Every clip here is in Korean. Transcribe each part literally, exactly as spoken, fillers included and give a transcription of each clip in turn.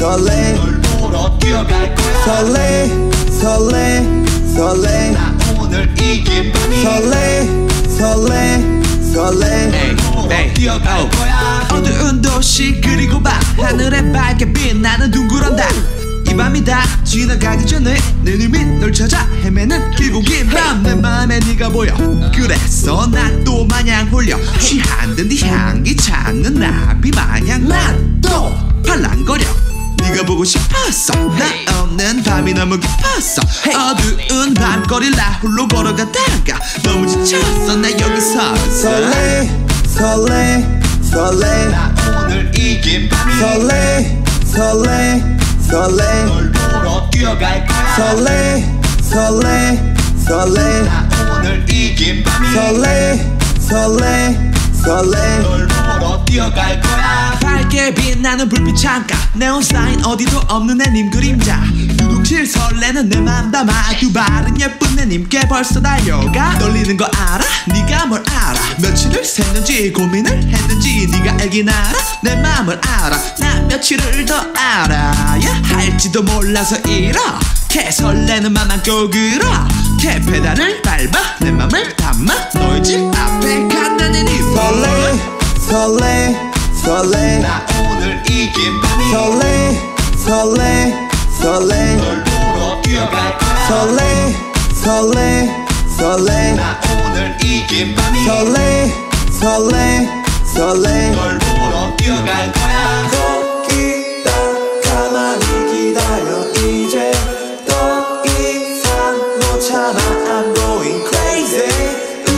설레 널 보러 뛰어갈 거야. 설레 설레 설레 나 오늘 이긴 밤이 설레 설레 설레 널 보러 뛰어갈 거야. 어두운 도시 그리고 밤 하늘에 밝게 빛나는 둥그런 달 이 밤이 다 지나가기 전에 내 눈이 널 찾아 헤매는 길고 긴 밤 내 맘에 네가 보여 그래서 난 또 마냥 홀려 취한 듯 네 향기 찾는 나비 마냥 난 또 팔랑거려 네가 보고 싶었어 나 없는 밤이 너무 깊었어 어두운 밤거리를 나 홀로 걸어가다가 너무 지쳤어 나 여기서 설레 설레 설레 나 오늘 이긴 밤이 설레 설레 설레 널 보러 뛰어갈 거야. 설레 설레 설레 나 오늘 이긴 밤이 설레 설레 설레 널 보러 뛰어갈 거야. 밝게 빛나는 불빛 창가 네온 사인 어디도 없는 내 님 그림자 두둥실 설레는 내 맘 담아 두 발은 예쁜 내 님께 벌써 달려가 떨리는 거 알아? 네가 뭘 알아? 며칠을 샜는지 고민을 했는지 네가 알긴 알아? 내 맘을 알아 나 며칠을 더 알아야 할지도 몰라서 이렇게 설레는 맘만 꼬그러 캐 페달을 밟아 내 맘을 담아 너의 집 앞에 간다는 이 설레 설레 설레 나 오늘 이긴 밤이 설레 설레 설레 널 보러 뛰어갈 거야. 설레 설레 설레 나 오늘 이긴 밤이 설레 설레 설레 널 보러 뛰어갈 거야. 기다 가만히 기다려 이제 더 이상 못 참아 I'm going crazy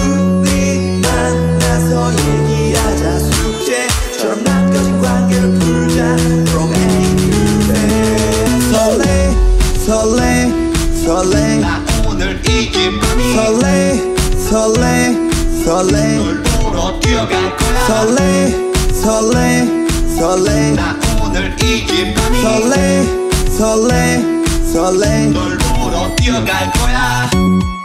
우리 만나서 얘기하자 숙제처럼 남겨진 관계를 풀자 From A to Z 설레 설레 설레 나 오늘 이긴 밤이 설레 설레 설레 널 보러 뛰어갈 거야. 설레 설레 설레 나 오늘 이긴 밤이 설레 설레 설레 널 보러 뛰어갈 거야.